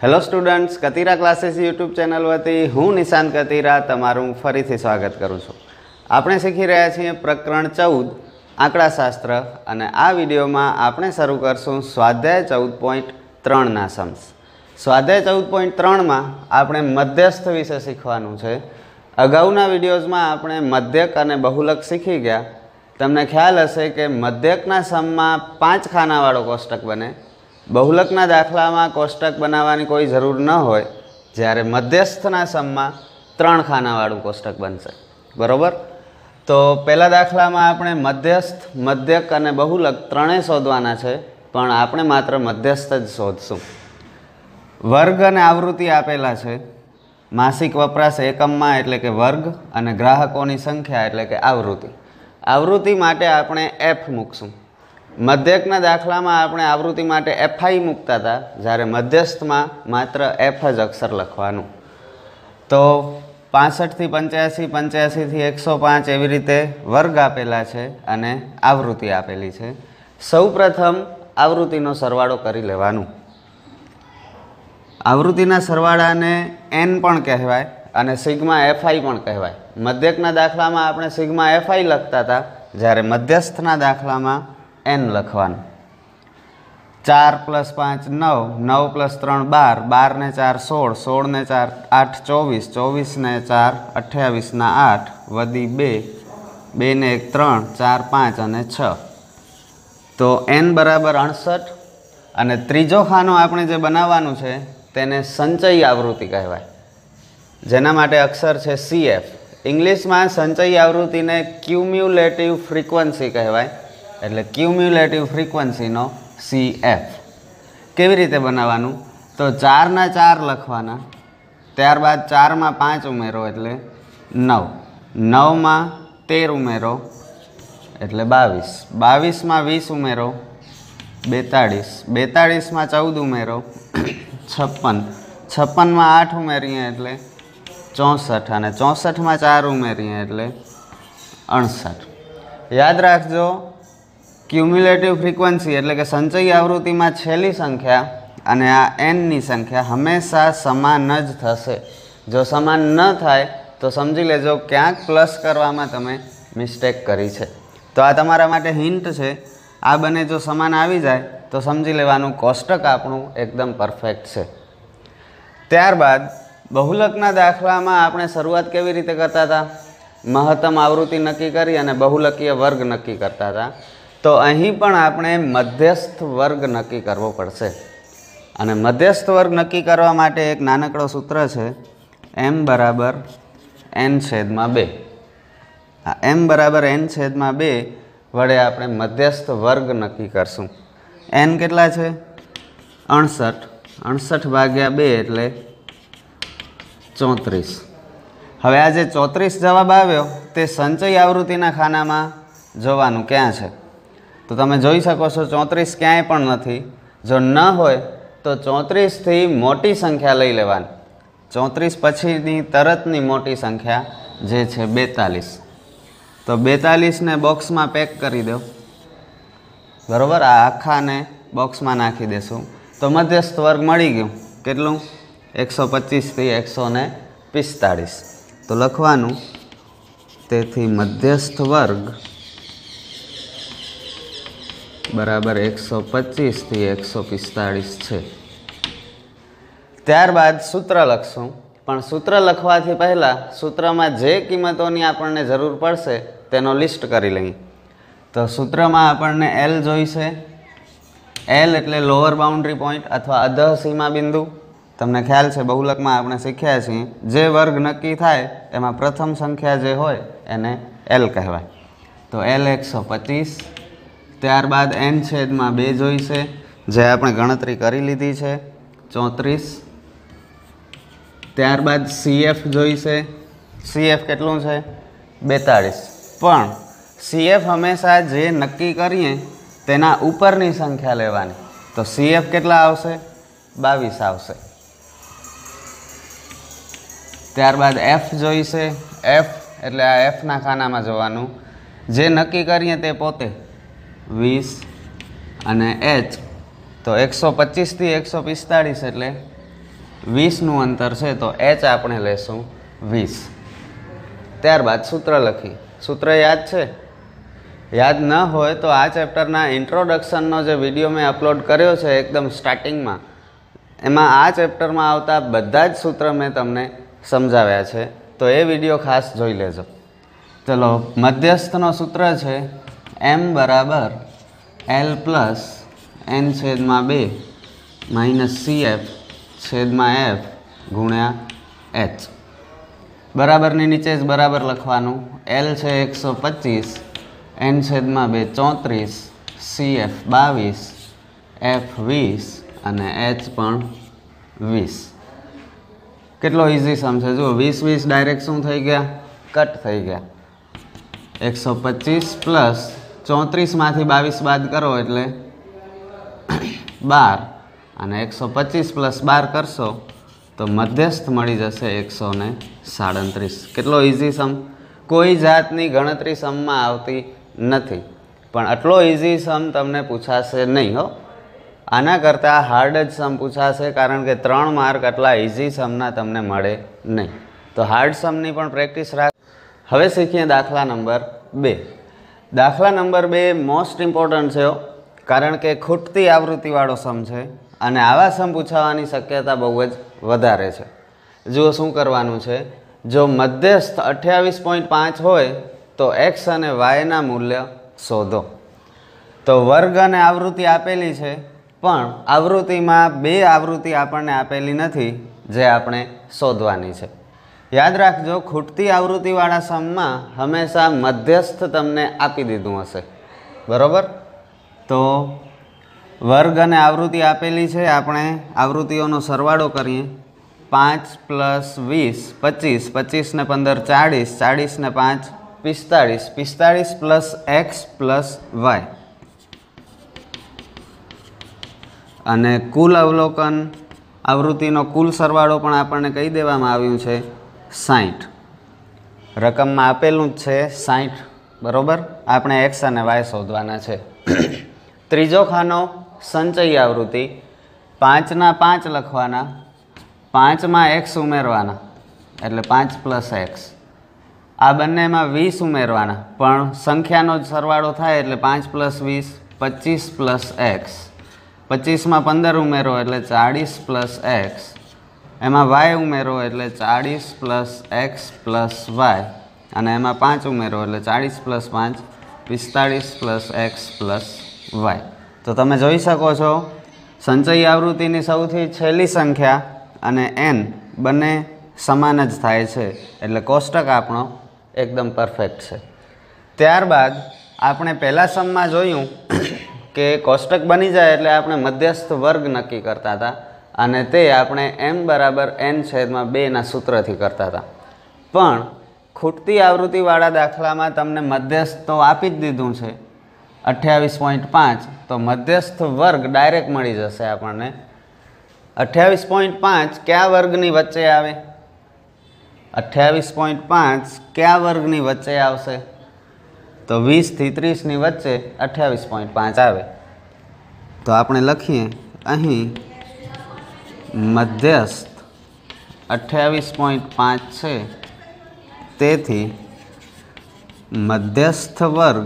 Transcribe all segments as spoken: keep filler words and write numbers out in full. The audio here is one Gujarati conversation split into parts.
Hello students, Katira classes YouTube channel वती हूँ निशांत कतीरा तमारू फरीथी स्वागत करूँ छूँ। आपणे शीखी रह्या छीए प्रकरण चौदह आंकड़ाशास्त्र अने आ विडियो में आपणे शरू करशुं स्वाध्याय चौदह पॉइंट त्रण ना सम्स। स्वाध्याय चौदह पॉइंट त्रण में आपणे मध्यस्थ विषे शीखवानुं छे। अगाउना विडियोज में आपणे मध्यक अने बहुलक शीखी गया। तमने ख्याल हशे के मध्यकना सममां पांच खानावाळो कोष्टक बने, बहुलकना दाखला में कोष्टक बनावानी कोई जरूर न होय, ज्यारे मध्यस्थना सममां त्रण खानावाळुं कोष्टक बनशे। बरोबर। तो पहला दाखला में आपणे मध्यस्थ, मध्यक अने बहुलक त्रणेय शोधवाना छे, पण आपणे मात्र मध्यस्थ ज शोधशुं। वर्ग अने आवृत्ति आपेला छे। मासिक वपराश एकम में एटले के वर्ग अने ग्राहकोनी संख्या एटले के आवृत्ति। आवृत्ति माटे आपणे एफ मूकशुं। मध्यकना दाखला में आपणे आवृत्ति माटे एफ आई मूकता था, ज्यारे मध्यस्थ में मात्र एफ ज अक्षर लखवानुं। तो पांसठ थी पंच्यासी, पंच्यासी थी एक सौ पांच एवी रीते वर्ग आपेला छे अने आवृत्ति आपेली छे। सौ प्रथम आवृत्तिनो सरवाळो करी लेवानुं। आवृत्तिना सरवाळाने एन पण कहेवाय अने सिग्मा एफ आई पण कहेवाय। मध्यकना दाखला में आपणे सिग्मा एफ आई लखता था, ज्यारे मध्यस्थना दाखला में एन लखवानुं। चार प्लस पांच नौ, नौ प्लस त्रण बार, बार ने चार सोल, सोल ने चार आठ चौवीस, चौवीस ने चार अठावीस ना आठ वधी बे, बे ने एक त्रण, चार पांच अने छ। तो एन बराबर अड़सठ अने त्रीजो खानो आपणे जे बनाववानुं छे तेने संचयी आवृत्ति कहेवाय, जेना माटे अक्षर छे सी एफ। इंग्लिश में संचयी आवृत्ति ने क्युम्युलेटिव फ्रीक्वन्सी कहेवाय, एटले क्युम्युलेटिव फ्रीक्वन्सी नो सी एफ। केवी रीते बनावानुं? तो चार ना चार लखवाना, त्यारबाद चार में पांच उमेरो एटले नौ, नौ में तेर उमेरो एटले बावीस, बावीस में वीस उमेरो बेताळीस, बेताळीस में चौदह उमेरो छप्पन, छप्पन में आठ उमेरीए एटले चौसठ अने चौसठ में चार उमेरीए एटले अड़सठ। याद राखजो, क्युम्युलेटिव फ्रीक्वन्सी एटले के संचयी आवृत्ति में छेल्ली संख्या अने आ एन नी संख्या हमेशा समान ज थशे। जो समान न थाय तो समझी लेजो क्यांक प्लस करवामां तमे मिस्टेक करी छे। तो आ तमारा माटे हिंट छे। आ बने जो समान आवी जाय तो समझी लेवानुं कोष्टक आपणुं एकदम परफेक्ट छे। त्यारबाद बहुलकना दाखला में आपणे शरूआत केवी रीते करता था? महत्तम आवृत्ति नक्की करी अने बहुलकीय वर्ग नक्की करता था। तो अहीं पण आपणे मध्यस्थ वर्ग नक्की करवो पड़शे। अने मध्यस्थ वर्ग नक्की करवा माटे एक नानकड़ो सूत्र छे, एम बराबर एन छेदमां बे। आ एम बराबर एन छेदमां बे वडे आपणे मध्यस्थ वर्ग नक्की करशुं। एन केटला छे? अड़सठ, अड़सठ भाग्या बे एटले चौतरीस। हवे आ जे चौतरीस जवाब आव्यो ते संचयी आवृत्तिना खानामां जोवानुं क्यां छे? तो तमे जोई शको छो चौतरीस क्यांय पण नथी। जो न होय तो चौतरीस थी मोटी संख्या लई लेवानी। चौतरीस पछीनी तरतनी मोटी संख्या जे छे बेतालीस। तो बेतालीस ने बॉक्स में पेक करी दो। बरोबर। आ आखा ने बॉक्स में नाखी देशुं तो मध्यस्थ वर्ग मळी गयुं। केटलुं? एक सौ पच्चीस थी एक सौ ने पिस्तालीस। तो लखवानुं तेथी मध्यस्थ वर्ग बराबर एक सौ पच्चीस थी एक सौ पिस्तालीस है। त्यारबाद सूत्र लखशुं, पण सूत्र लखवाथी पहला सूत्र में जे किंमतोनी आपणने जरूर पड़शे तेनो लिस्ट करी लईए। तो सूत्र में आपणने एल जोईशे। एल एटले लोअर बाउंड्री पॉइंट अथवा अधः सीमा बिंदु। तमने ख्याल छे बहुलक में आपणे शीख्या छीए जे वर्ग नक्की थाय एमां प्रथम संख्या जे होय एने एल कहेवाय। तो एल एक सौ पच्चीस। त्यारबाद एन छेद में बे जोईशे, जे आपणे गणतरी करी लीधी छे चौतरीस। त्यारबाद सी एफ जोईशे। सी एफ केटलुं छे? बेतालीस। पण सी एफ हमेशा जे नक्की करीए तेना उपरनी संख्या लेवानी। तो सी एफ केटला आवशे? बावीस आवशे। त्यारबाद एफ जोईशे। एफ एटले आ एफ ना खानामां जोवानुं। जे नक्की करीए ते पोते वीस अने एच तो एक सौ पच्चीस थी एक सौ पिस्तालीस एटले વીસનું અંતર છે તો એચ આપણે લેશું વીસ. ત્યારબાદ સૂત્ર લખી. સૂત્ર યાદ છે? યાદ ન હોય તો આ ચેપ્ટરના ઇન્ટ્રોડક્શનનો જે વિડીયો મેં અપલોડ કર્યો છે એકદમ સ્ટાર્ટિંગમાં, એમાં આ ચેપ્ટરમાં આવતા બધા જ સૂત્ર મેં તમને સમજાવ્યા છે, તો એ વિડીયો ખાસ જોઈ લેજો. ચલો, મધ્યસ્થનો સૂત્ર છે એમ બરાબર એલ પ્લસ એન છેદમાં બે માઇનસ સી એફ છેદમાં એફ ગુણ્યા એચ. બરાબરની નીચે જ બરાબર લખવાનું. એલ છે એકસો પચીસ, એન છેદમાં બે ચોત્રીસ, સી એફ બાવીસ, એફ વીસ અને એચ પણ વીસ. કેટલો ઇઝી સમ છે જુઓ. વીસ વીસ ડાયરેક્ટ શું થઈ ગયા? કટ થઈ ગયા. એકસો પચીસ પ્લસ ચોત્રીસમાંથી બાવીસ બાદ કરો એટલે બાર, અને એકસો પચીસ પ્લસ બાર કરશો તો મધ્યસ્થ મળી જશે એકસો ને સાડત્રીસ. કેટલો ઇઝી સમ. કોઈ જાતની ગણતરી સમમાં આવતી નથી, પણ આટલો ઇઝી સમ તમને પૂછાશે નહીં હો. આના કરતાં હાર્ડ જ સમ પૂછાશે, કારણ કે ત્રણ માર્ક આટલા ઇઝી સમના તમને મળે નહીં. તો હાર્ડ સમની પણ પ્રેક્ટિસ રાખ. હવે શીખીએ દાખલા નંબર બે. દાખલા નંબર બે મોસ્ટ ઇમ્પોર્ટન્ટ છે, કારણ કે ખૂટતી આવૃત્તિવાળો સમ છે અને આવા સમ પૂછાવાની શક્યતા બહુ જ વધારે છે. જુઓ શું કરવાનું છે. જો મધ્યસ્થ અઠ્યાવીસ પોઈન્ટ પાંચ હોય તો એક્સ અને વાયના મૂલ્ય શોધો. તો વર્ગ અને આવૃત્તિ આપેલી છે, પણ આવૃત્તિમાં બે આવૃત્તિ આપણને આપેલી નથી, જે આપણે શોધવાની છે. યાદ રાખજો, ખૂટતી આવૃત્તિવાળા સમમાં હંમેશા મધ્યસ્થ તમને આપી દીધું હશે, બરાબર. તો વર્ગ અને આવૃત્તિ આપેલી છે, આપણે આવૃત્તિઓનો સરવાળો કરીએ. પાંચ પ્લસ વીસ પચીસ, પચીસ ને પંદર ચાળીસ, ચાળીસ ને પાંચ પિસ્તાળીસ, પિસ્તાળીસ પ્લસ એક્સ પ્લસ વાય, અને કુલ અવલોકન આવૃત્તિનો કુલ સરવાળો પણ આપણને કહી દેવામાં આવ્યું છે સાઠ. રકમમાં આપેલું જ છે સાઠ, બરાબર. આપણે એક્સ અને વાય શોધવાના છે. ત્રીજો ખાનો સંચયી આવૃત્તિ. પાંચના પાંચ લખવાના, પાંચમાં એક્સ ઉમેરવાના એટલે પાંચ પ્લસ એક્સ. આ બંનેમાં વીસ ઉમેરવાના, પણ સંખ્યાનો જ સરવાળો થાય એટલે પાંચ પ્લસ વીસ પચીસ પ્લસ એક્સ. પચીસમાં પંદર ઉમેરો એટલે ચાળીસ પ્લસ એક્સ. એમાં વાય ઉમેરો એટલે ચાળીસ પ્લસ એક્સ પ્લસ વાય, અને એમાં પાંચ ઉમેરો એટલે ચાળીસ પ્લસ પાંચ પિસ્તાળીસ પ્લસ એક્સ પ્લસ વાય. તો તમે જોઈ શકો છો સંચયી આવૃત્તિની સૌથી છેલ્લી સંખ્યા અને એન બંને સમાન જ થાય છે, એટલે કોષ્ટક આપણો એકદમ પરફેક્ટ છે. ત્યારબાદ આપણે પહેલા સમમાં જોયું કે કોષ્ટક બની જાય એટલે આપણે મધ્યસ્થ વર્ગ નક્કી કરતા હતા, અને તે આપણે એમ બરાબર એન છેદમાં બેના સૂત્રથી કરતા હતા. પણ ખૂટતી આવૃત્તિવાળા દાખલામાં તમને મધ્યસ્થ તો આપી જ દીધું છે અઠ્યાવીસ પોઈન્ટ પાંચ, તો મધ્યસ્થ વર્ગ ડાયરેક્ટ મળી જશે આપણને. અઠ્યાવીસ પોઈન્ટ પાંચ કયા વર્ગની વચ્ચે આવે? અઠ્યાવીસ પોઈન્ટ પાંચ કયા વર્ગની વચ્ચે આવશે? તો વીસથી ત્રીસની વચ્ચે અઠ્યાવીસ પોઈન્ટ પાંચ આવે. તો આપણે લખીએ અહીં મધ્યસ્થ અઠ્યાવીસ પોઈન્ટ પાંચ છે, તેથી મધ્યસ્થ વર્ગ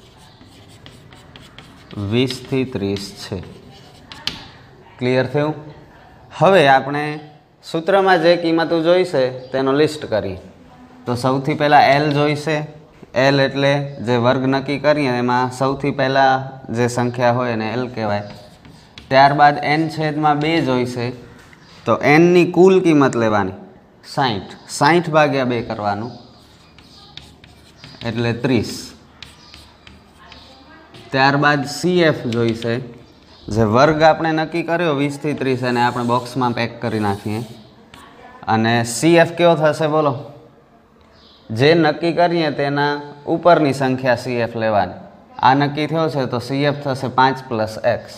વીસથી ત્રીસ છે. ક્લિયર થયું? હવે આપણે સૂત્રમાં જે કિંમતો જોઈશે તેનો લિસ્ટ કરીએ. તો સૌથી પહેલાં એલ જોઈશે. એલ એટલે જે વર્ગ નક્કી કરીએ એમાં સૌથી પહેલાં જે સંખ્યા હોય એને એલ કહેવાય. ત્યારબાદ એન છેદમાં બે જોઈશે, તો એનની કુલ કિંમત લેવાની સાઠ. સાઠ ભાગ્યા બે કરવાનું એટલે ત્રીસ. ત્યારબાદ સી એફ જોઈશે. જે વર્ગ આપણે નક્કી કર્યો વીસથી ત્રીસ એને આપણે બોક્સમાં પેક કરી નાખીએ. અને સી એફ કયો થશે બોલો? જે નક્કી કરીએ તેના ઉપરની સંખ્યા સી એફ લેવાની. આ નક્કી થયો છે તો સી એફ થશે પાંચ પ્લસ એક્સ.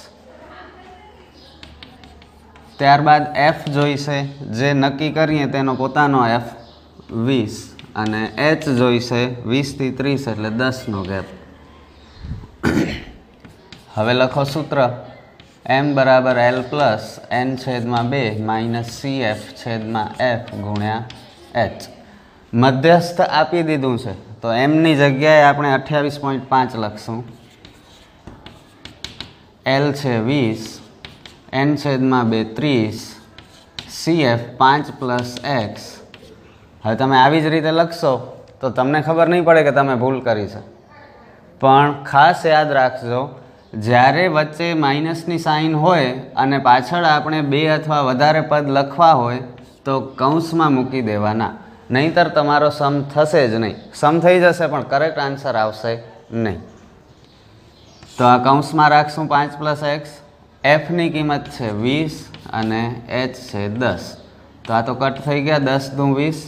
ત્યારબાદ એફ જોઈશે. જે નક્કી કરીએ તેનો પોતાનો એફ વીસ, અને એચ જોઈશે વીસથી ત્રીસ એટલે દસનો ગેપ. હવે લખો સૂત્ર. એમ બરાબર એલ પ્લસ એન છેદમાં બે માઇનસ સી એફ છેદમાં એફ ગુણ્યા એચ. મધ્યસ્થ આપી દીધું છે તો એમની જગ્યાએ આપણે અઠ્યાવીસ પોઈન્ટ પાંચ લખશું. એલ છે વીસ, એન છેદમાં બે ત્રીસ, સી એફ પાંચ પ્લસ એક્સ. હવે તમે આવી જ રીતે લખશો તો તમને ખબર નહીં પડે કે તમે ભૂલ કરી છે. પણ ખાસ યાદ રાખજો, જ્યારે વચ્ચે માઇનસની સાઇન હોય અને પાછળ આપણે બે અથવા વધારે પદ લખવા હોય તો કૌંસમાં મૂકી દેવાના, નહીંતર તમારો સમ થશે જ નહીં. સમ થઈ જશે પણ કરેક્ટ આન્સર આવશે નહીં. તો આ કૌંસમાં રાખશું પાંચ પ્લસ એક્સ. એફની કિંમત છે વીસ અને એચ છે દસ. તો આ તો કટ થઈ ગયા, દસ દુ વીસ.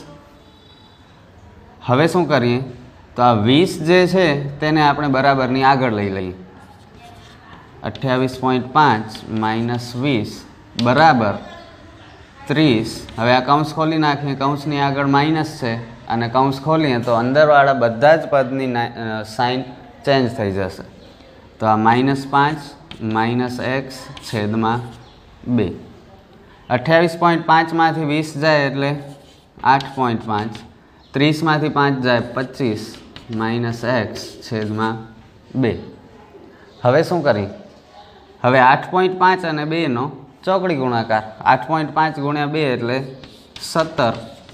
હવે શું કરીએ તો આ વીસ જે છે તેને આપણે બરાબરની આગળ લઈ લઈએ. અઠ્યાવીસ પોઈન્ટ પાંચ માઇનસ વીસ બરાબર ત્રીસ. હવે આ કૌંસ ખોલી નાખીએ, કૌંસની આગળ માઇનસ છે અને કૌંસ ખોલીએ તો અંદરવાળા બધા જ પદની સાઇન ચેન્જ થઈ જશે. તો આ માઇનસ પાંચ માઇનસ એક્સ છેદમાં બે. અઠ્યાવીસ પોઈન્ટ પાંચમાંથી વીસ જાય એટલે આઠ પોઈન્ટ પાંચ. ત્રીસમાંથી પાંચ જાય પચીસ માઇનસ એક્સ છેદમાં બે. હવે શું કરી? હવે આઠ પોઈન્ટ પાંચ અને બેનો ચોકડી ગુણાકાર. આઠ પોઈન્ટ પાંચ ગુણ્યા બે એટલે સત્તર.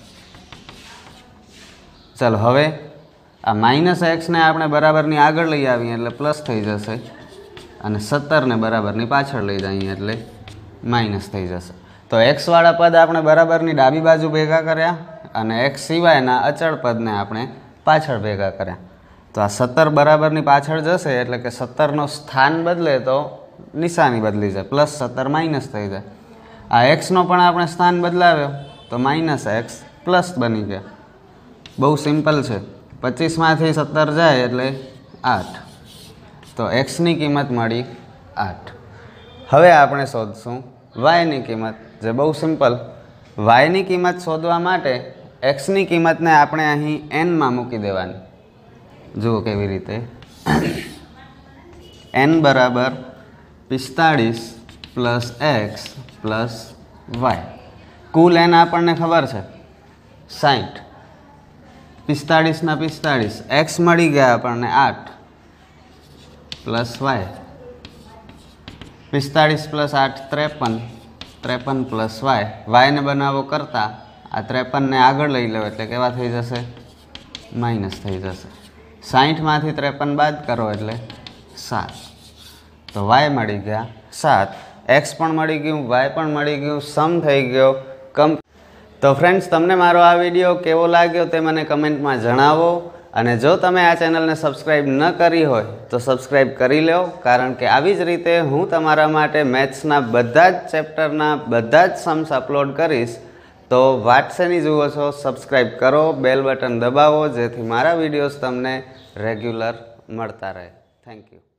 ચાલો હવે આ માઇનસ એક્સને આપણે બરાબરની આગળ લઈ આવીએ એટલે પ્લસ થઈ જશે અને સત્તરને બરાબરની પાછળ લઈ જઈએ એટલે માઇનસ થઈ જશે. તો એક્સવાળા પદ આપણે બરાબરની ડાબી બાજુ ભેગા કર્યા અને એક્સ સિવાયના અચળ પદને આપણે પાછળ ભેગા કર્યા. તો આ સત્તર બરાબરની પાછળ જશે એટલે કે સત્તરનો સ્થાન બદલે તો નિશાની બદલી જાય, પ્લસ સત્તર માઇનસ થઈ જાય. આ એક્સનો પણ આપણે સ્થાન બદલાવ્યો તો માઇનસ એક્સ પ્લસ બની ગયા. બહુ સિમ્પલ છે. પચીસમાંથી સત્તર જાય એટલે આઠ. તો એક્સની કિંમત મળી આઠ. હવે આપણે શોધશું વાયની કિંમત, જે બહુ સિમ્પલ. વાયની કિંમત શોધવા માટે એક્સની કિંમતને આપણે અહીં એનમાં મૂકી દેવાની. જુઓ કેવી રીતે. એન બરાબર પિસ્તાળીસ પ્લસ એક્સ પ્લસ વાય. કુલ એન આપણને ખબર છે સાઠ. પિસ્તાળીસના પિસ્તાળીસ, એક્સ મળી ગયા આપણને આઠ પ્લસ વાય. પિસ્તાળીસ પ્લસ આઠ ત્રેપન, ત્રેપન પ્લસ વાય. વાયને બનાવો કરતાં આ ત્રેપનને આગળ લઈ લો એટલે કેવા થઈ જશે? માઇનસ થઈ જશે. સાઠમાંથી ત્રેપન બાદ કરો એટલે સાત. તો વાય મળી ગયા સાત. એક્સ પણ મળી ગયું, વાય પણ મળી ગયું, સમ થઈ ગયો કમ. તો ફ્રેન્ડ્સ, તમને મારો આ વિડીયો કેવો લાગ્યો તે મને કમેન્ટમાં જણાવો. અને જો તમે આ ચેનલને સબસ્ક્રાઈબ ન કરી હોય તો સબસ્ક્રાઈબ કરી લો, કારણ કે આવી જ રીતે હું તમારા માટે મેથ્સના બધા જ ચેપ્ટરના બધા જ સમ્સ અપલોડ કરીશ. તો વાટસેની જુઓ છો, સબસ્ક્રાઈબ કરો, બેલ બટન દબાવો, જેથી મારા વિડીયોઝ તમને રેગ્યુલર મળતા રહે. Thank you.